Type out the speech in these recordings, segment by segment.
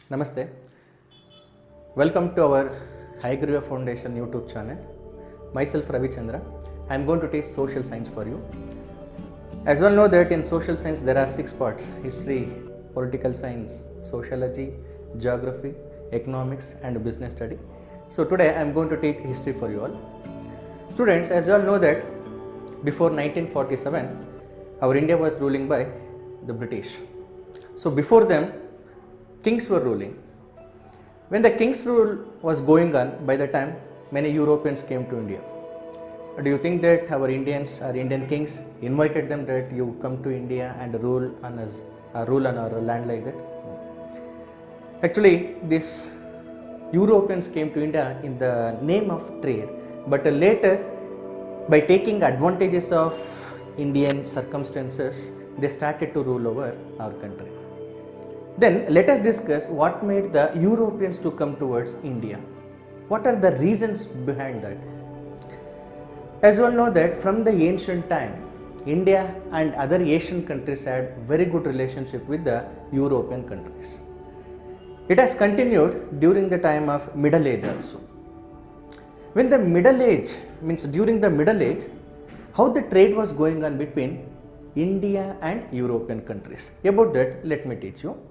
Namaste. Welcome to our Hygriva Foundation YouTube channel. Myself Ravi Chandra. I am going to teach social science for you. As well know that in social science there are 6 parts: history, political science, sociology, geography, economics and business study. So today I am going to teach history for you all. Students, as you all know that before 1947 our India was ruling by the British. So before them kings were ruling. When the king's rule was going on, by the time many Europeans came to India. Do you think that our Indian kings invited them that you come to India and rule on us, rule on our land like that? Actually, these Europeans came to India in the name of trade, but later, by taking advantages of Indian circumstances, they started to rule over our country. Then let us discuss what made the Europeans to come towards India. What are the reasons behind that? As you all know that from the ancient time, India and other Asian countries had very good relationship with the European countries. It has continued during the time of Middle Age also. When the Middle Age, during the Middle Age, how the trade was going on between India and European countries. About that, let me teach you.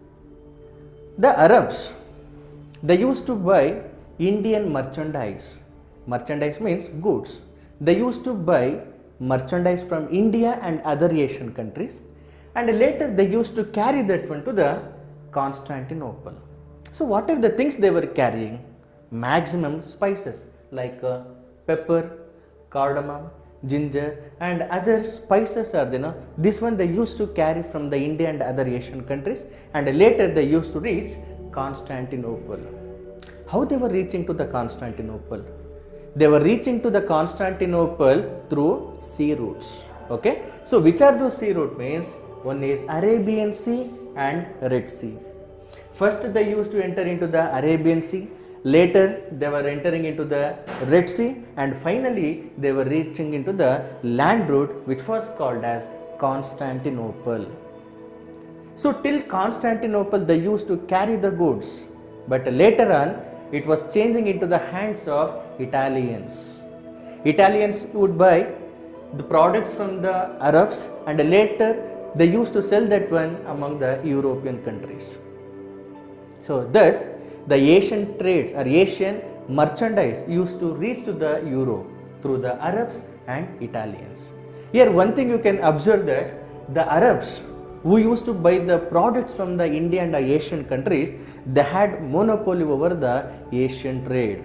The Arabs, they used to buy Indian merchandise. Merchandise means goods. They used to buy merchandise from India and other Asian countries, and later they used to carry that one to the Constantinople. So what are the things they were carrying? Maximum spices like pepper, cardamom, ginger and other spices are there. This one they used to carry from the India and other Asian countries, and later they used to reach Constantinople. How they were reaching to the Constantinople? They were reaching to the Constantinople through sea routes. Okay, so which are those sea routes? Means one is Arabian Sea and Red Sea. First they used to enter into the Arabian Sea. Later they were entering into the Red Sea, and finally they were reaching into the land route which was called as Constantinople. So till Constantinople they used to carry the goods, but later on it was changing into the hands of Italians. Italians would buy the products from the Arabs, and later they used to sell that one among the European countries. So thus the Asian trades or Asian merchandise used to reach to the Europe through the Arabs and Italians. Here one thing you can observe that the Arabs who used to buy the products from the India and the Asian countries, they had monopoly over the Asian trade.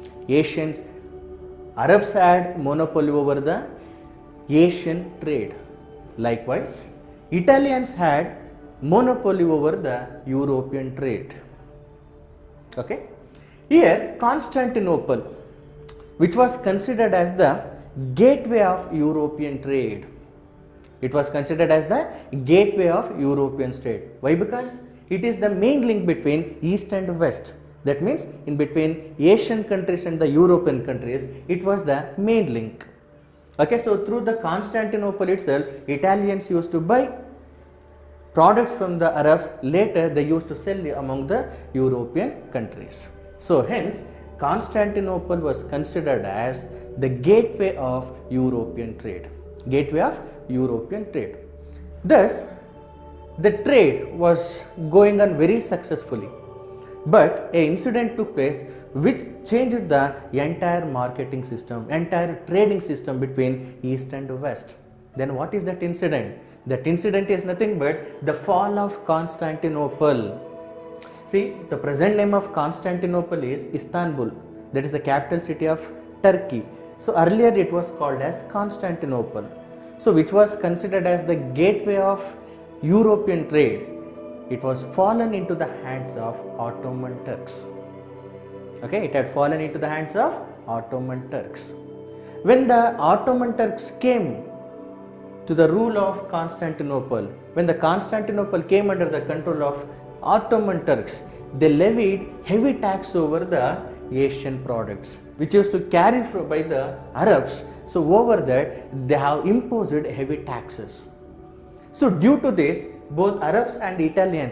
Arabs had monopoly over the Asian trade. Likewise, Italians had monopoly over the European trade. Okay. Here Constantinople, which was considered as the gateway of European trade. It was considered as the gateway of European trade. Why? Because it is the main link between East and West. That means in between Asian countries and the European countries, it was the main link. Okay, so through the Constantinople itself, Italians used to buy products from the Arabs. Later they used to sell among the European countries. So hence Constantinople was considered as the gateway of European trade. Gateway of European trade. Thus the trade was going on very successfully, but an incident took place which changed the entire marketing system, entire trading system between East and West. Then what is that incident? That incident is nothing but the fall of Constantinople. See, the present name of Constantinople is Istanbul. That is the capital city of Turkey. So earlier it was called as Constantinople. So which was considered as the gateway of European trade. It was fallen into the hands of Ottoman Turks. Okay, it had fallen into the hands of Ottoman Turks. When the Ottoman Turks came to the rule of Constantinople, when the Constantinople came under the control of Ottoman Turks, they levied heavy tax over the Asian products which used to carry by the Arabs. So over that they have imposed heavy taxes. So due to this, both Arabs and Italians,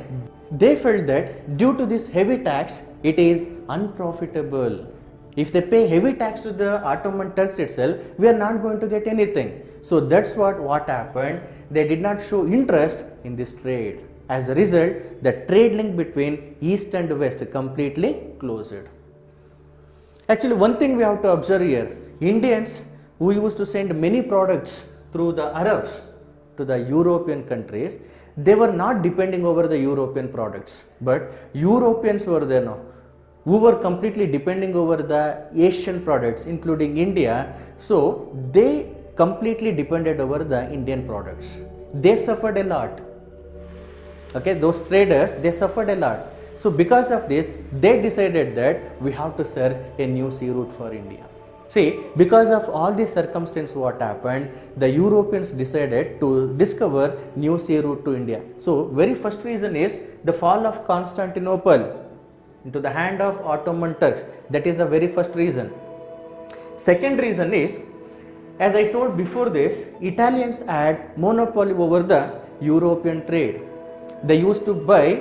they felt that due to this heavy tax, it is unprofitable. If they pay heavy tax to the Ottoman Turks itself, we are not going to get anything. So that's what happened. They did not show interest in this trade. As a result, the trade link between East and West completely closed. Actually, one thing we have to observe here, Indians who used to send many products through the Arabs to the European countries, they were not depending over the European products, but Europeans were there now, who were completely depending over the Asian products, including India. So they completely depended over the Indian products. They suffered a lot. Okay, those traders, they suffered a lot. So because of this, they decided that we have to search a new sea route for India. See, because of all these circumstances, what happened, the Europeans decided to discover new sea route to India. So very first reason is the fall of Constantinople into the hand of Ottoman Turks. That is the very first reason. Second reason is, as I told before this, Italians had monopoly over the European trade. They used to buy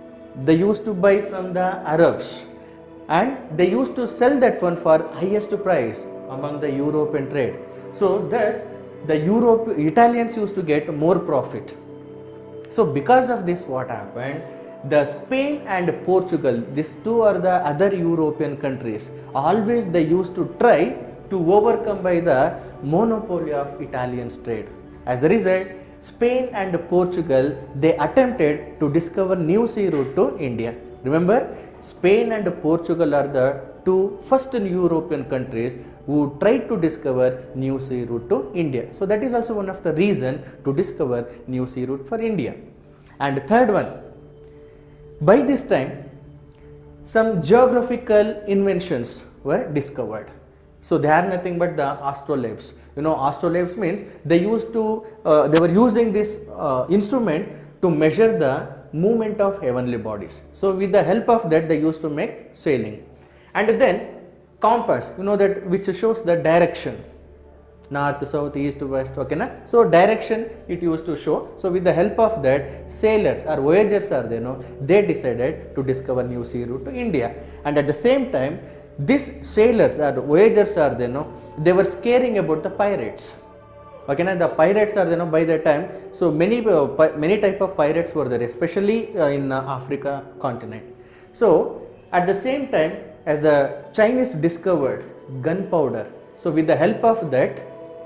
from the Arabs, and they used to sell that one for highest price among the European trade. So thus the Italians used to get more profit. So because of this, what happened, the Spain and Portugal, these two are the other European countries, always they used to try to overcome by the monopoly of Italians trade. As a result, Spain and Portugal, they attempted to discover new sea route to India. Remember, Spain and Portugal are the two first European countries who tried to discover new sea route to India. So that is also one of the reasons to discover new sea route for India. And third one, by this time, some geographical inventions were discovered. So they are nothing but the astrolabes. You know, astrolabes means they were using this instrument to measure the movement of heavenly bodies. So with the help of that, they used to make sailing. And then compass, you know, that which shows the direction, north, south, east, west. Okay, na? So direction it used to show. So with the help of that, sailors or voyagers are there, they decided to discover new sea route to India. And at the same time, these sailors or voyagers are there, they were scaring about the pirates. Okay, now the pirates are there by that time. So many type of pirates were there, especially in Africa continent. So at the same time, as the Chinese discovered gunpowder, so with the help of that,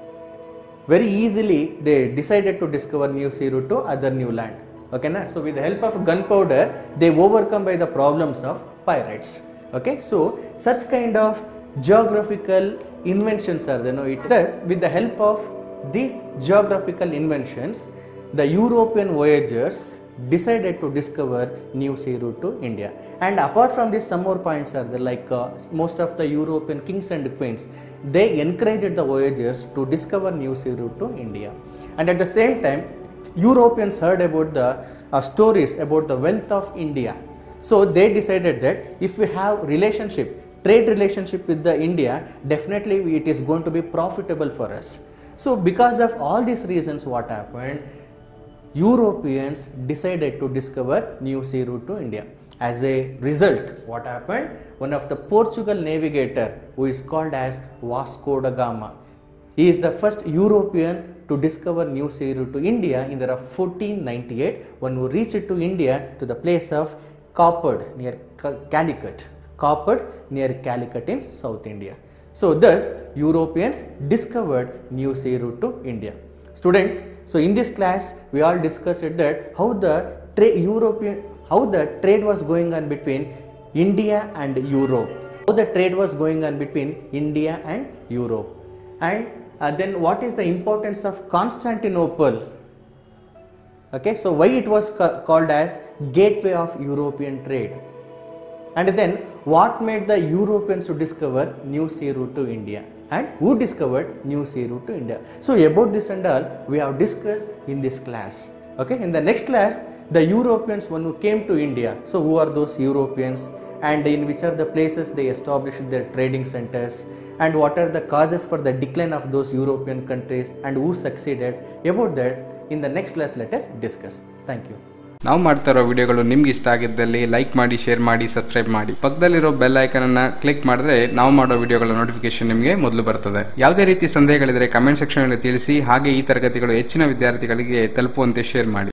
very easily they decided to discover new sea route to other new land. Okay, na? So with the help of gunpowder, they overcome by the problems of pirates. Okay, so such kind of geographical inventions are there. Thus, with the help of these geographical inventions, the European voyagers decided to discover new sea route to India. And apart from this, some more points are there, like most of the European kings and queens, they encouraged the voyagers to discover new sea route to India. And at the same time, Europeans heard about the stories about the wealth of India. So they decided that if we have trade relationship with the India, definitely it is going to be profitable for us. So because of all these reasons, what happened, Europeans decided to discover new sea route to India. As a result, what happened, one of the Portugal navigator who is called as Vasco da Gama, he is the first European to discover new sea route to India in the year of 1498, when who reached to India to the place of Coppered near Calicut. Coppered near Calicut in South India. So thus Europeans discovered new sea route to India. Students, so in this class we all discussed that how the trade was going on between India and Europe. How the trade was going on between India and Europe. And then what is the importance of Constantinople? Okay, so why it was called as gateway of European trade. And then what made the Europeans to discover new sea route to India, and who discovered new sea route to India. So about this and all we have discussed in this class. Okay, in the next class, the Europeans one who came to India, so who are those Europeans, and in which are the places they established their trading centers, and what are the causes for the decline of those European countries, and who succeeded. About that in the next class let us discuss. Thank you. ನಾವು ಮಾಡ್ತಾ ಇರೋ ವಿಡಿಯೋಗಳು ನಿಮ್ಗೆ ಇಷ್ಟ ಆಗಿದ್ದಲ್ಲಿ like ಮಾಡಿ, share ಮಾಡಿ, subscribe ಮಾಡಿ. ಪಕ್ಕದಲ್ಲಿರೋ ಬೆಲ್ ಐಕನ್ ಅನ್ನ ಕ್ಲಿಕ್ ಮಾಡಿದ್ರೆ ನಾವು ಮಾಡೋ ವಿಡಿಯೋಗಳ ನೋಟಿಫಿಕೇಶನ್ ನಿಮಗೆ ಮೊದಲು ಬರ್ತದೆ. ಯಾವುದೇ ರೀತಿ ಸಂದೇಹಗಳಿದ್ರೆ ಕಮೆಂಟ್ ಸೆಕ್ಷನ್ ಅಲ್ಲಿ ತಿಳಿಸಿ. ಹಾಗೆ ಈ ತರಗತಿಗಳು ಹೆಚ್ಚಿನ ವಿದ್ಯಾರ್ಥಿಗಳಿಗೆ ತಲುಪುವಂತೆ ಶೇರ್ ಮಾಡಿ.